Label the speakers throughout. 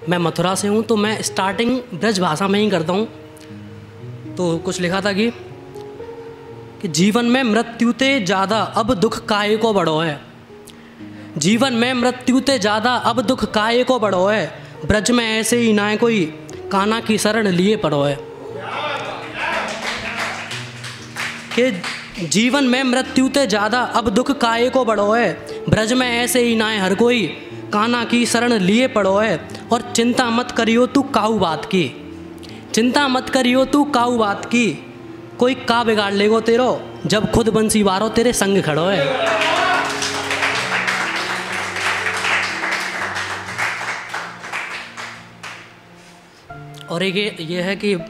Speaker 1: मैं मथुरा से हूँ, तो मैं स्टार्टिंग ब्रज भाषा में ही करता हूँ। तो कुछ लिखा था कि जीवन में मृत्यु ते ज़्यादा अब दुख काहे को बड़ो है। जीवन में मृत्यु ते ज़्यादा अब दुख काहे को बड़ो है। ब्रज में ऐसे ही ना कोई कान्हा की शरण लिए पड़ो है। कि जीवन में मृत्यु ते ज़्यादा अब दुख काहे को बड़ो है। ब्रज में ऐसे ही ना हर कोई कान्हा की शरण लिए पड़ो है। और चिंता मत करियो तू काऊ बात की, चिंता मत करियो तू काऊ बात की। कोई का बिगाड़ लेगो तेरो जब खुद बंसी वारो तेरे संग खड़ो है। और एक ये है कि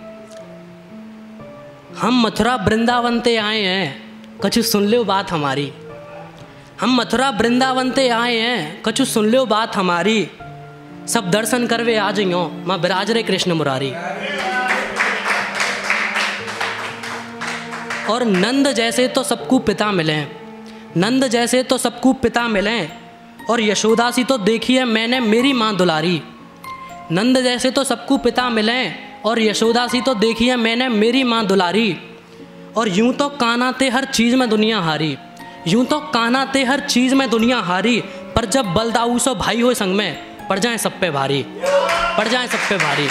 Speaker 1: हम मथुरा वृंदावन ते आए हैं, कछु सुन लो बात हमारी। हम मथुरा वृंदावन ते आए हैं, कछु सुन लो बात हमारी। सब दर्शन करवे आ जाइयो माँ विराज रे कृष्ण मुरारी। और नंद जैसे तो सबको पिता मिले, नंद जैसे तो सबको पिता मिले। और यशोदा सी तो देखी है मैंने मेरी माँ दुलारी। नंद जैसे तो सबको पिता मिले और यशोदा सी तो देखी है मैंने मेरी माँ दुलारी। और यूं तो कान्हा ते हर चीज़ में दुनिया हारी, यूं तो कान्हा ते हर चीज़ में दुनिया हारी। पर जब बलदाऊ सो भाई हो संग में पड़ जाए सब पे भारी, पड़ जाए सब पे भारी।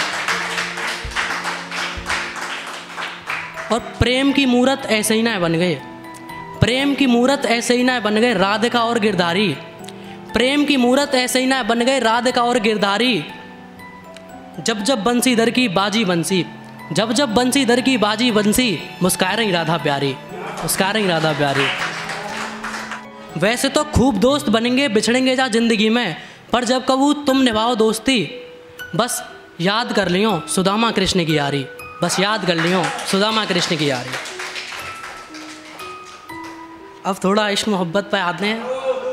Speaker 1: और प्रेम की मूरत ऐसे ही ना बन गए, प्रेम की मूरत ऐसे ही ना बन गए राधिका और गिरधारी। प्रेम की मूरत ऐसे ही ना बन गए राधिका और गिरधारी। जब जब बंसीधर की बाजी बंसी, जब जब बंसीधर की बाजी बंसी। मुस्काए रही राधा प्यारी, मुस्काए रही राधा प्यारी। वैसे तो खूब दोस्त बनेंगे बिछड़ेंगे जा जिंदगी में, पर जब कबू तुम निभाओ दोस्ती बस याद कर लियो सुदामा कृष्ण की यारी, बस याद कर लियो सुदामा कृष्ण की यारी। अब थोड़ा इश्क मोहब्बत पे आते हैं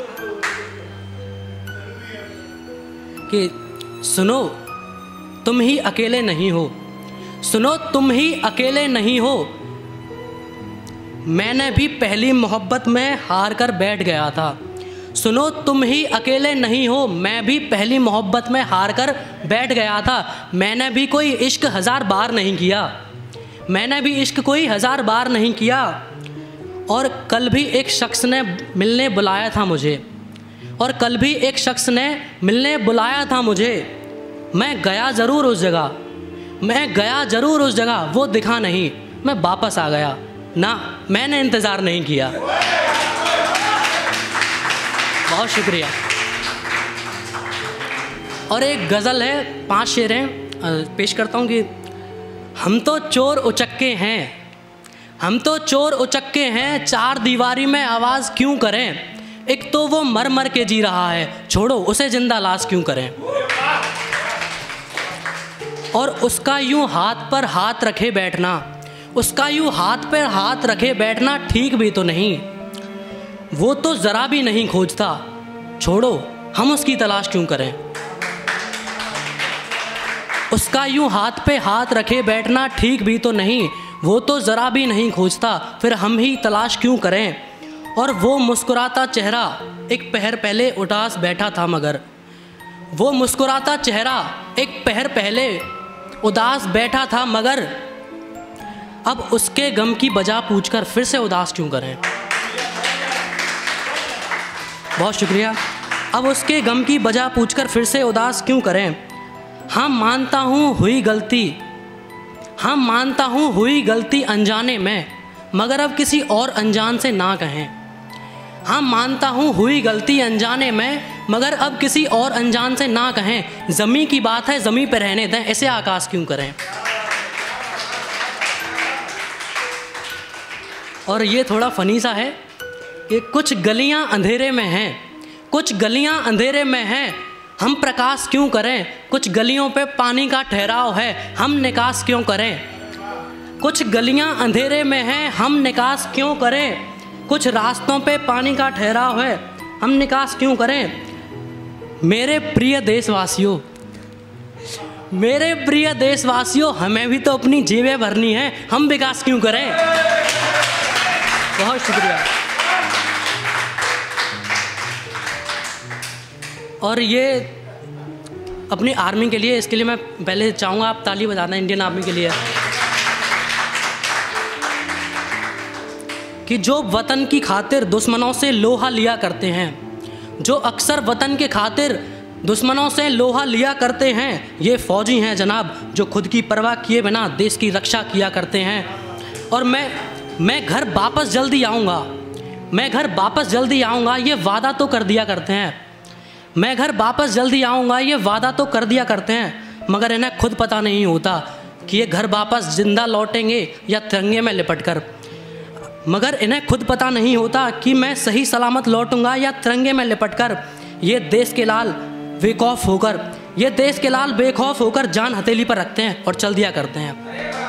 Speaker 1: कि सुनो तुम ही अकेले नहीं हो, सुनो तुम ही अकेले नहीं हो। मैंने भी पहली मोहब्बत में हार कर बैठ गया था। सुनो तुम ही अकेले नहीं हो, मैं भी पहली मोहब्बत में हार कर बैठ गया था। मैंने भी कोई इश्क 1000 बार नहीं किया, मैंने भी इश्क कोई 1000 बार नहीं किया। और कल भी एक शख्स ने मिलने बुलाया था मुझे, और कल भी एक शख्स ने मिलने बुलाया था मुझे। मैं गया ज़रूर उस जगह, मैं गया ज़रूर उस जगह, वो दिखा नहीं मैं वापस आ गया ना, मैंने इंतज़ार नहीं किया। बहुत शुक्रिया। और एक गज़ल है, 5 शेर हैं, पेश करता हूँ कि हम तो चोर उचक्के हैं, हम तो चोर उचक्के हैं, 4 दीवारी में आवाज़ क्यों करें। एक तो वो मर मर के जी रहा है, छोड़ो उसे जिंदा लाश क्यों करें। और उसका यूं हाथ पर हाथ रखे बैठना, उसका यूं हाथ पर हाथ रखे बैठना ठीक भी तो नहीं। वो तो ज़रा भी नहीं खोजता, छोड़ो हम उसकी तलाश क्यों करें। उसका यूं हाथ पे हाथ रखे बैठना ठीक भी तो नहीं। वो तो ज़रा भी नहीं खोजता, फिर हम ही तलाश क्यों करें। और वो मुस्कुराता चेहरा एक पहर पहले उदास बैठा था मगर, वो मुस्कुराता चेहरा एक पहर पहले उदास बैठा था मगर। अब उसके गम की वजह पूछकर फिर से उदास क्यों करें। बहुत शुक्रिया। अब उसके गम की वजह पूछकर फिर से उदास क्यों करें। हाँ मानता हूँ हुई गलती, हाँ मानता हूँ हुई गलती अनजाने में, मगर अब किसी और अनजान से ना कहें। हाँ मानता हूँ हुई गलती अनजाने में, मगर अब किसी और अनजान से ना कहें। ज़मी की बात है ज़मी पे रहने दें, ऐसे आकाश क्यों करें। और ये थोड़ा फ़नी सा है कि कुछ गलियाँ अंधेरे में हैं, कुछ गलियाँ अंधेरे में हैं, हम प्रकाश क्यों करें। कुछ गलियों पे पानी का ठहराव है, हम निकास क्यों करें। कुछ गलियाँ अंधेरे में हैं, हम निकास क्यों करें। कुछ रास्तों पे पानी का ठहराव है, हम निकास क्यों करें। मेरे प्रिय देशवासियों, मेरे प्रिय देशवासियों, हमें भी तो अपनी जेबें भरनी है, हम विकास क्यों करें। बहुत शुक्रिया। और ये अपनी आर्मी के लिए। इसके लिए मैं पहले चाहूँगा आप ताली बजाना इंडियन आर्मी के लिए। कि जो वतन की खातिर दुश्मनों से लोहा लिया करते हैं, जो अक्सर वतन के खातिर दुश्मनों से लोहा लिया करते हैं, ये फौजी हैं जनाब जो खुद की परवाह किए बिना देश की रक्षा किया करते हैं। और मैं घर वापस जल्दी आऊँगा, मैं घर वापस जल्दी आऊँगा, ये वादा तो कर दिया करते हैं। मैं घर वापस जल्दी आऊँगा, ये वादा तो कर दिया करते हैं, मगर इन्हें खुद पता नहीं होता कि ये घर वापस जिंदा लौटेंगे या तिरंगे में लिपट कर। मगर इन्हें खुद पता नहीं होता कि मैं सही सलामत लौटूंगा या तिरंगे में लिपट कर। ये देश के लाल बेखौफ होकर, ये देश के लाल बेखौफ होकर जान हथेली पर रखते हैं और चल दिया करते हैं।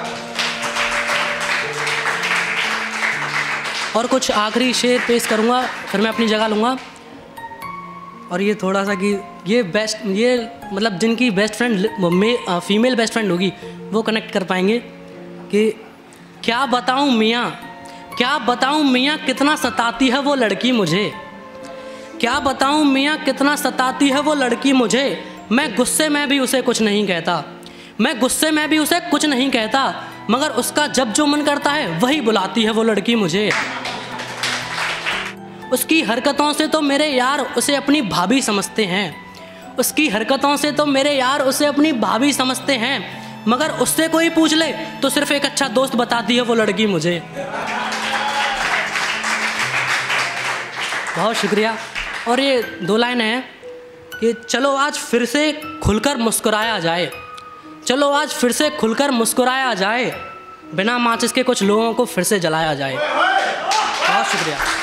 Speaker 1: और कुछ आखिरी शेर पेश करूंगा, फिर मैं अपनी जगह लूँगा। और ये थोड़ा सा कि ये मतलब जिनकी best friend female best friend होगी वो कनेक्ट कर पाएंगे। कि क्या बताऊं मियाँ, क्या बताऊं मियाँ कितना सताती है वो लड़की मुझे, क्या बताऊं मियाँ कितना सताती है वो लड़की मुझे। मैं गुस्से में भी उसे कुछ नहीं कहता, मैं गुस्से में भी उसे कुछ नहीं कहता, मगर उसका जब जो मन करता है वही बुलाती है वो लड़की मुझे। उसकी हरकतों से तो मेरे यार उसे अपनी भाभी समझते हैं, उसकी हरकतों से तो मेरे यार उसे अपनी भाभी समझते हैं, मगर उससे कोई पूछ ले तो सिर्फ एक अच्छा दोस्त बताती है वो लड़की मुझे। बहुत शुक्रिया। और ये 2 लाइन है कि चलो आज फिर से खुलकर मुस्कुराया जाए, चलो आज फिर से खुलकर मुस्कुराया जाए, बिना माचिस के कुछ लोगों को फिर से जलाया जाए। बहुत शुक्रिया।